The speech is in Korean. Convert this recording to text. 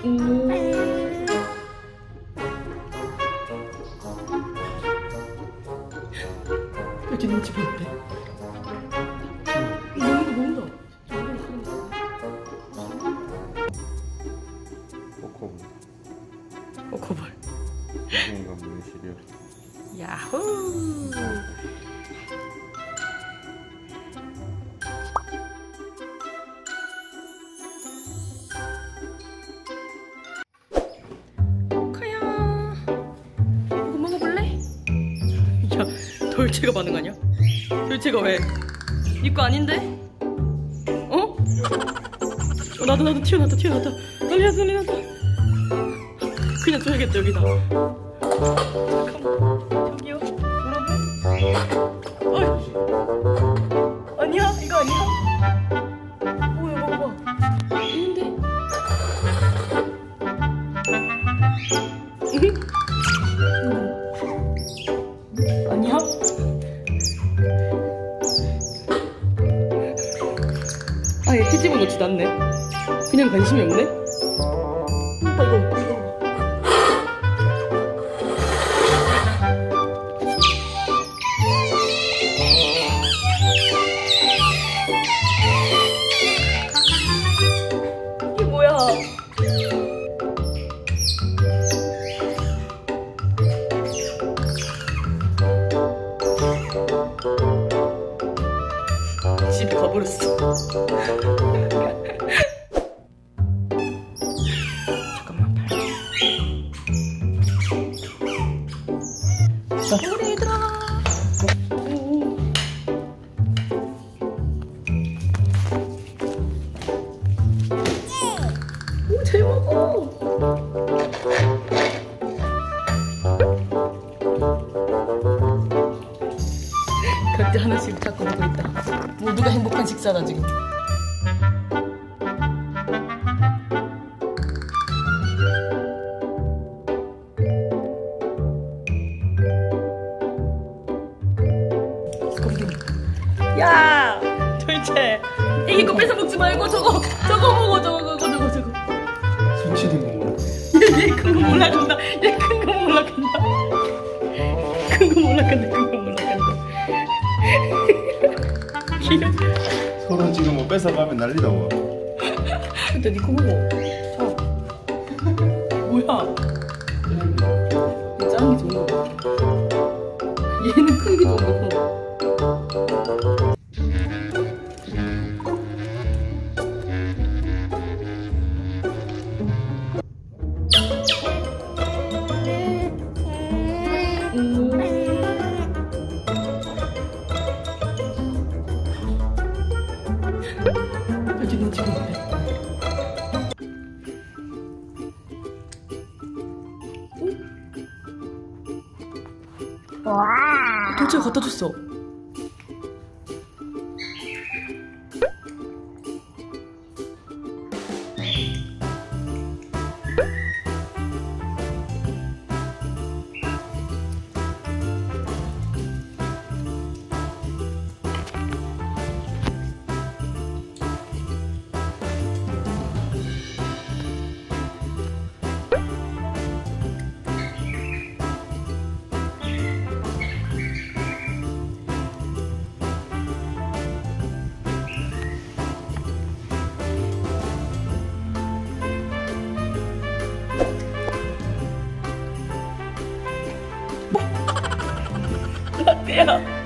여기 눈치 보는데. 먹는다. 코코볼. 이거 시리얼. 야호. 카야. 이거 먹어볼래? 야, 돌체가 반응 아니야? 돌체가 왜? 네 거 아닌데? 어? 나도 튀어나왔다. 난리 났다. 그냥 둬야겠다 여기다. 잠깐만. 저기요, 여러분. 어이. 아니야? 이거 아니야? 뭐야, 먹어봐. 있는데? 아니야? 아예 채집어 놓지도 않네. 그냥 관심이 없네? 이거. 이게 뭐야? 집에 가버렸어. 잠깐만. 우리 얘들아. 오, 잘 먹어. 각자 하나씩 갖고 먹고 있다. 모두가 행복한 식사다 지금. 야, 돌체. 애기 거 뺏어 먹지 말고 저거 먹어. 저거. 수치된 거 몰라. 얘 큰 거 몰라간다. 큰 거 몰라간다. 귀여워. 서로 지금 뭐 뺏어가면 난리다 와. 근데 니 거 먹어. 자. 뭐야? 얘 작은 게 좋은 거 같아. 얘는 큰 게 좋은 거 같아. 여기 눈치 보는데. 돌체가 갖다 줬어. 라떼야.